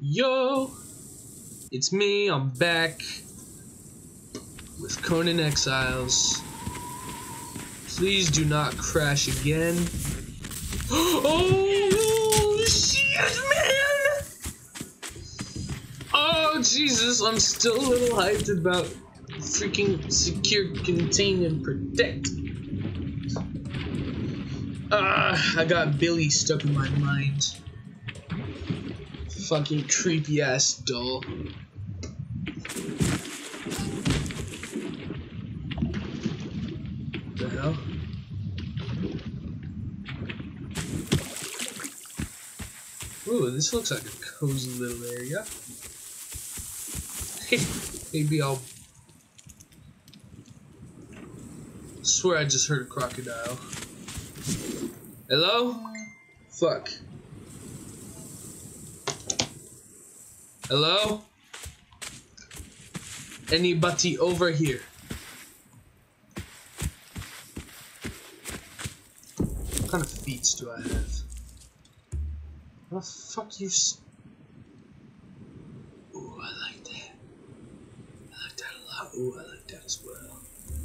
Yo, it's me, I'm back with Conan Exiles. Please do not crash again. Oh, shit, man! Oh, Jesus, I'm still a little hyped about freaking secure, contain, and protect. I got Billy stuck in my mind. Fucking creepy ass doll. What the hell? Ooh, this looks like a cozy little area. Maybe I'll swear I just heard a crocodile. Hello? Fuck. Hello? Anybody over here? What kind of feet do I have? What the fuck you Ooh, I like that. I like that a lot. Ooh, I like that as well.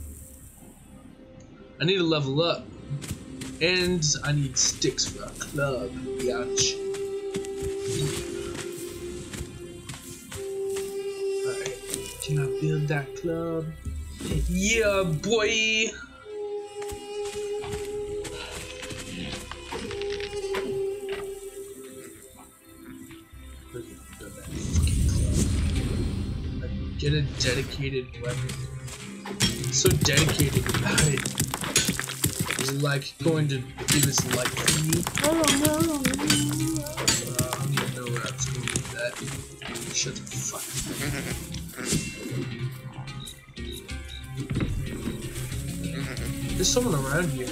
I need to level up. And I need sticks for a club, biatch. Can I build that club? Yeah, boy! Build that fucking club. Get a dedicated weapon. So dedicated about it. Is it like going to give its life to me? I don't know. I don't even know where I was going with that. Shut the fuck up. There's someone around here.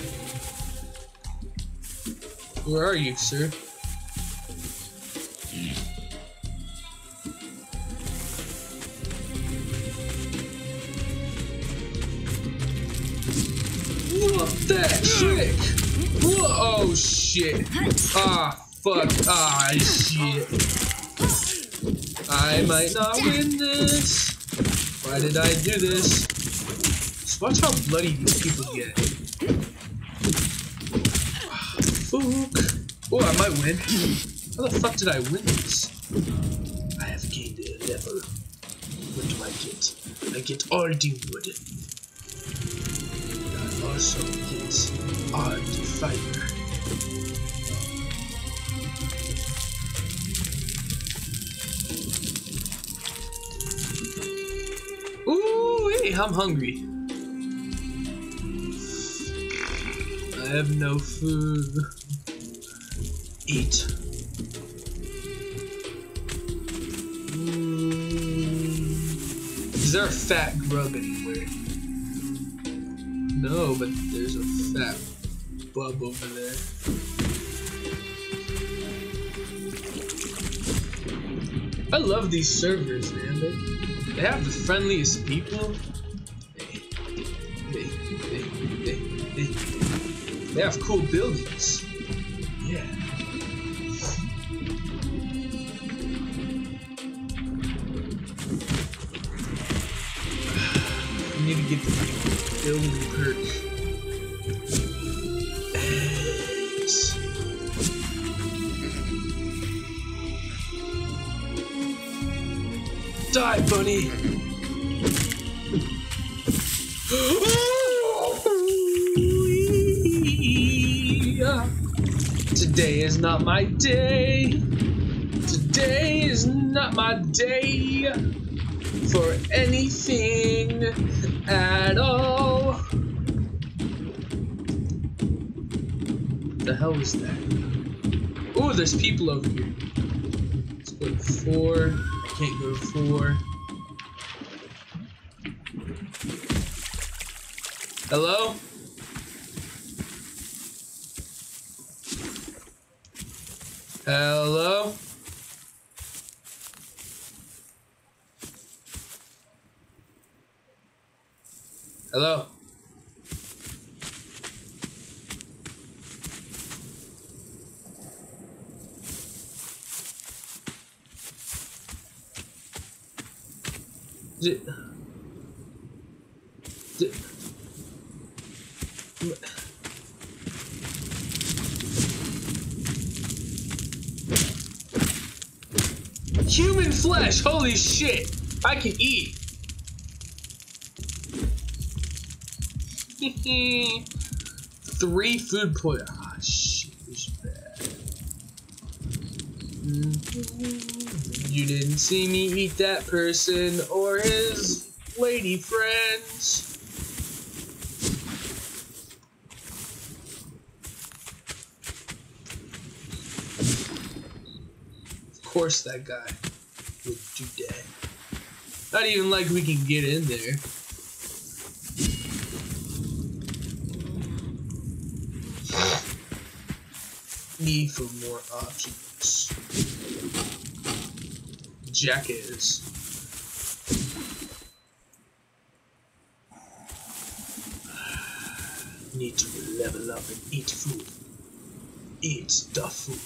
Where are you, sir? What that trick? Oh shit. Ah, fuck. Ah, shit. I might not win this. Why did I do this? Just watch how bloody these people get. Fuck. Oh, I might win. How the fuck did I win this? I have gained a level. What do I get? I get Ardy Wood. I also get Ardy Fiber. Ooh, hey, I'm hungry. I have no food. Eat. Is there a fat grub anywhere? No, but there's a fat bub over there. I love these servers, man. They have the friendliest people. They have cool buildings. Yeah. I need to get the building perk. Eggs. Die, bunny! Today is not my day. Today is not my day for anything at all. What the hell is that? Oh, there's people over here. Let's go to 4. I can't go to 4. Hello? Hello? Hello? Human flesh, holy shit! I can eat. 3 food points. Ah, shit, this is bad. You didn't see me eat that person or his lady friends. Of course that guy would do that. Not even like we can get in there. Need for more options. Jackass. Need to level up and eat food. Eat the food.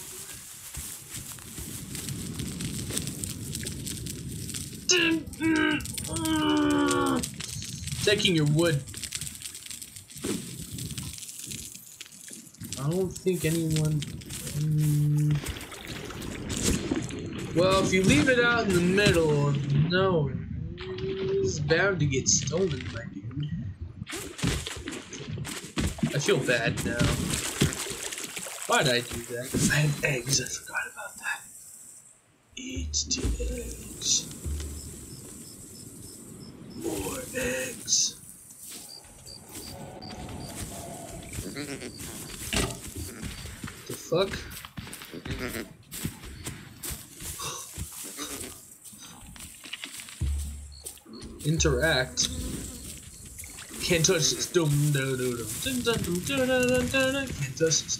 Taking your wood. I don't think anyone. Well, if you leave it out in the middle, no, it's bound to get stolen, my dude. I feel bad now. Why'd I do that? I have eggs. I forgot about that. Eat the eggs. More eggs. The fuck? Interact. Can't touch this. Can't touch this.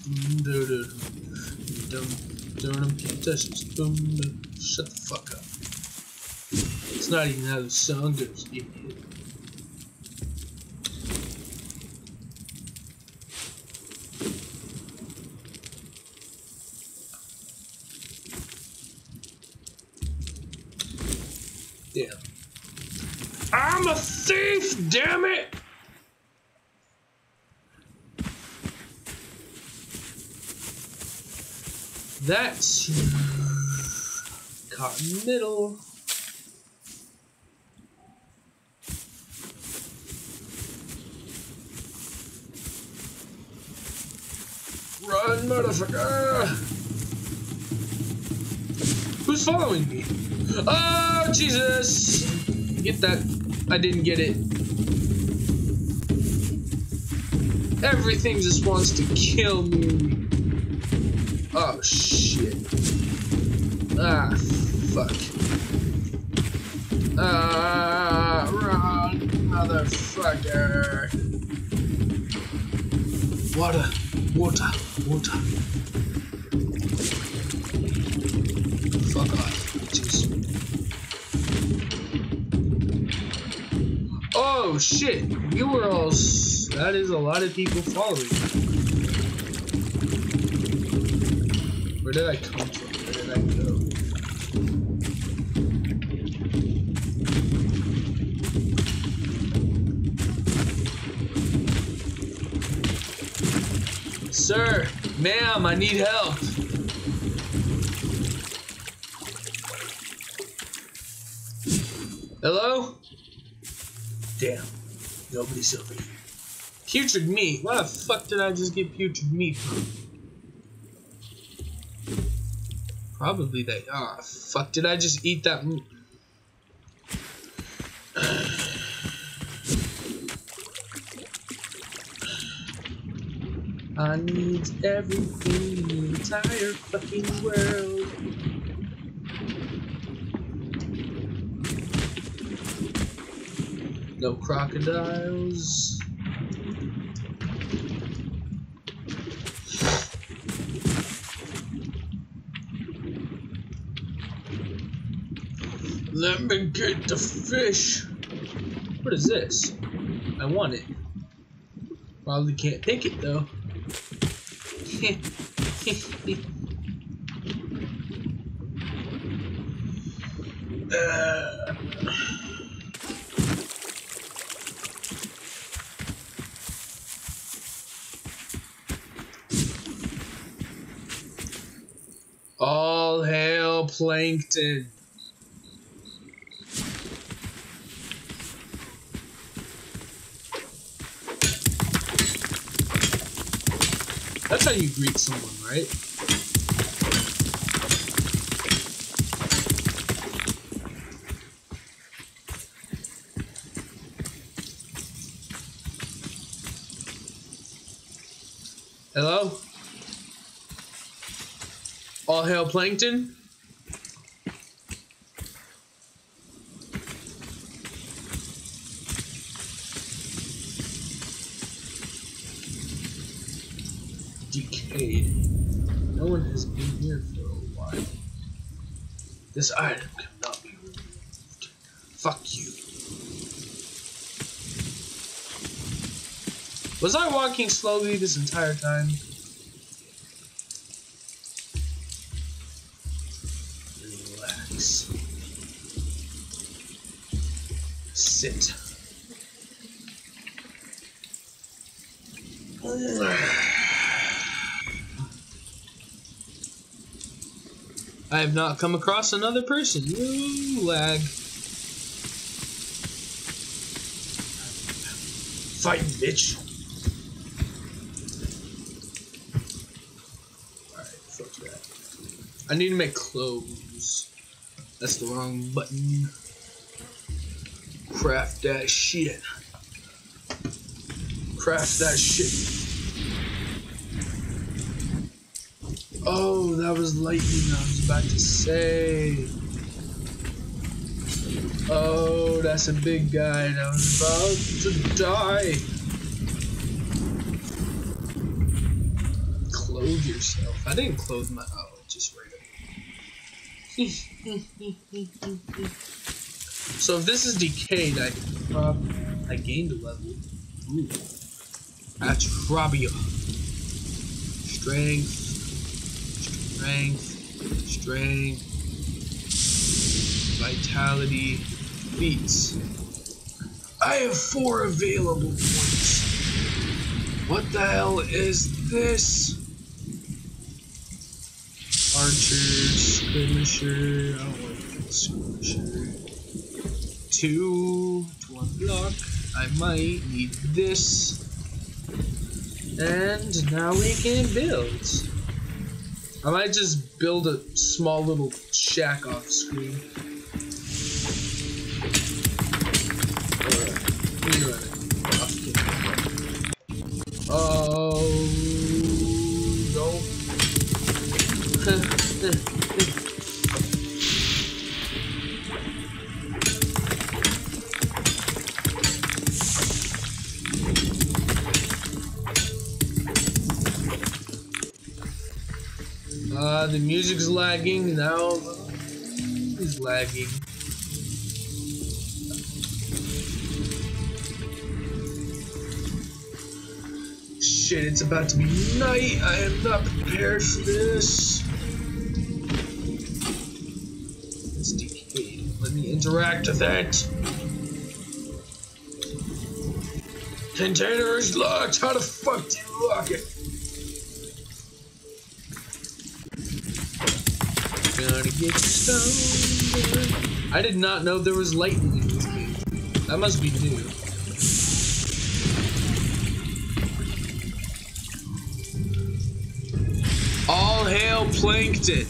Can't touch this. Shut the fuck up. It's not even how the song goes, idiot. Damn. I'm a thief, damn it! That's caught in the middle. Run, motherfucker! Who's following me? Oh, Jesus! Get that. I didn't get it. Everything just wants to kill me. Oh, shit. Ah, fuck. Run, motherfucker. Water. Fuck off, bitches. Oh shit, you were all. That is a lot of people following. Where did I come from? Where did I go? Sir, ma'am, I need help. Hello? Damn, nobody's over here. Putrid meat? Why the fuck did I just get putrid meat from? Probably that. Ah, oh, fuck, did I just eat that meat? I need everything in the entire fucking world. No crocodiles. Let me get the fish. What is this? I want it. Probably can't take it though. hail, Plankton. That's how you greet someone, right? Hello? All hail, Plankton? Decayed. No one has been here for a while. This item cannot be removed. Fuck you. Was I walking slowly this entire time? Relax. Sit. I have not come across another person. Ooh, lag. Fight, bitch. Alright, fuck that. I need to make clothes. That's the wrong button. Craft that shit. Craft that shit. Oh, that was lightning I was about to say. Oh, that's a big guy that was about to die. Clothe yourself. I didn't clothe my... Oh, just right up. So if this is decayed, I gained a level. Ooh. Atrabia. Strength. Strength, vitality, feats. I have 4 available points. What the hell is this? Archer, skirmisher. I don't want the skirmisher. 2 to unlock. I might need this. And now we can build. I might just build a small little shack off screen. Alright, we run it. Off camera. Oh, no. The music's lagging now. It's lagging. Shit, it's about to be night. I am not prepared for this. It's decayed. Let me interact with it. Container is locked. How the fuck do you lock it? Gonna get you stoned. I did not know there was lightning in this game. That must be new. All hail Plankton.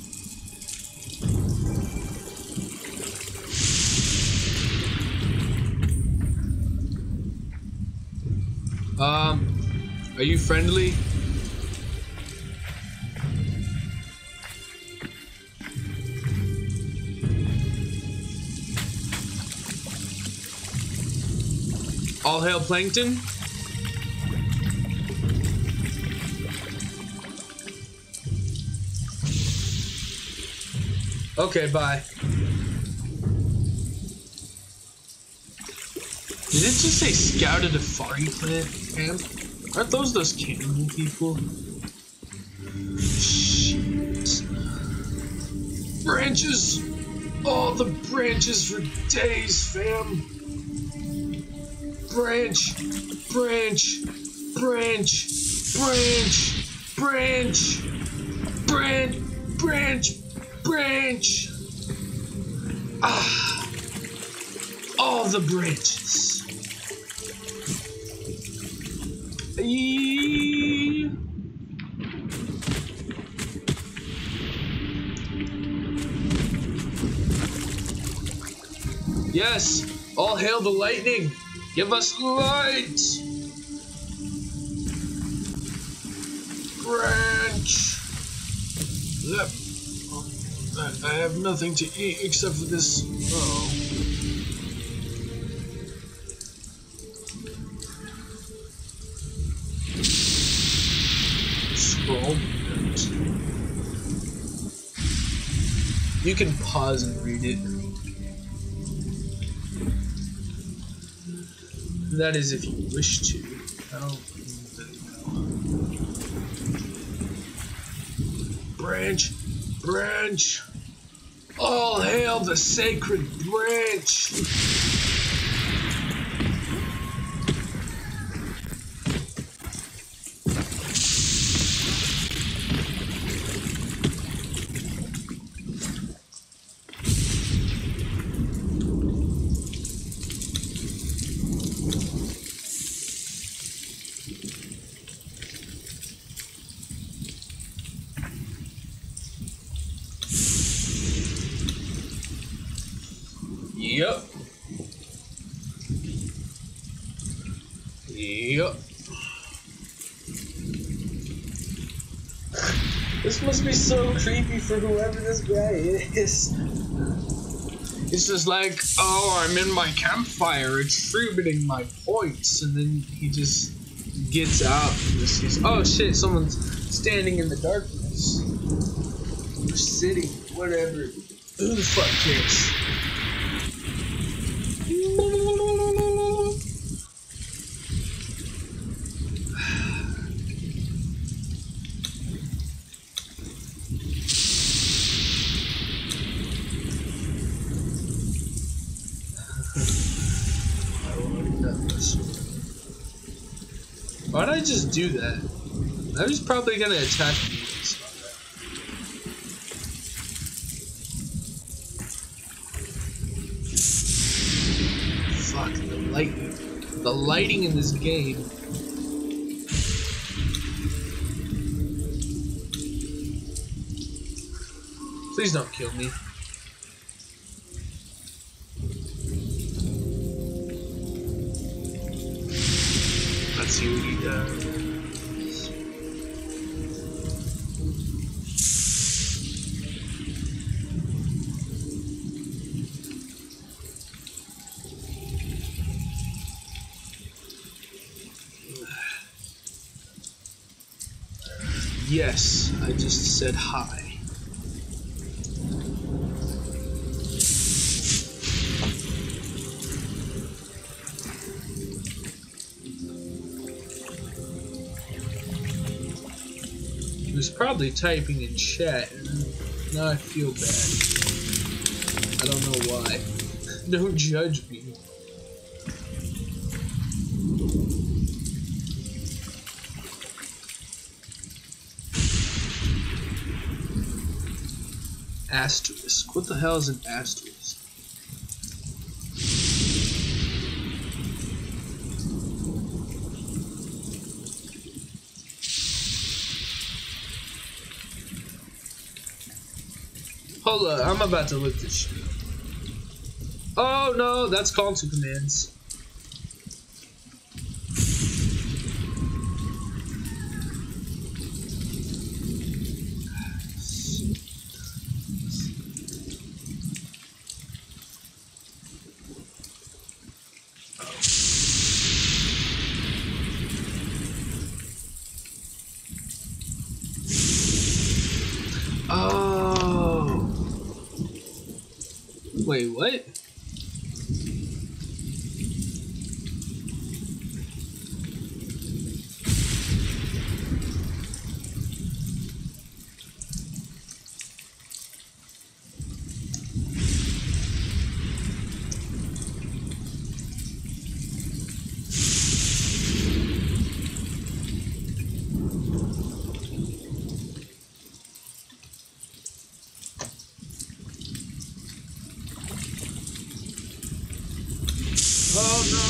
Are you friendly? All hail Plankton. Okay, bye. Did it just say scouted a Fari plant camp? Aren't those cannibal people? Shit. Branches! All the branches for days, fam! Branch! Branch! Branch! Branch! Branch! Branch! Branch! Branch! Ah! All the branches. Eee. Yes! All hail the lightning! Give us light! Branch! Yep. I have nothing to eat except for this. Oh. Scroll. You can pause and read it. That is if you wish to. I don't know. Branch! Branch! All hail the sacred branch! Yup. Yup. This must be so creepy for whoever this guy is. It's just like, oh, I'm in my campfire attributing my points, and then he just gets out and just sees, oh shit, someone's standing in the darkness. Or sitting, whatever. Who the fuck cares? Why'd I just do that? I was probably gonna attack me. Fuck, the lightning. The lighting in this game. Please don't kill me. Let's see what he does. Yes, I just said hi. He was probably typing in chat, and now I feel bad. I don't know why. Don't judge me. Asterisk. What the hell is an asterisk? Hold up, I'm about to look this shit up. Oh no, that's call to commands. Oh. Wait, what? Oh no!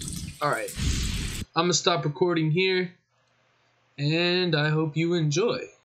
Alright. I'm gonna stop recording here, and I hope you enjoy.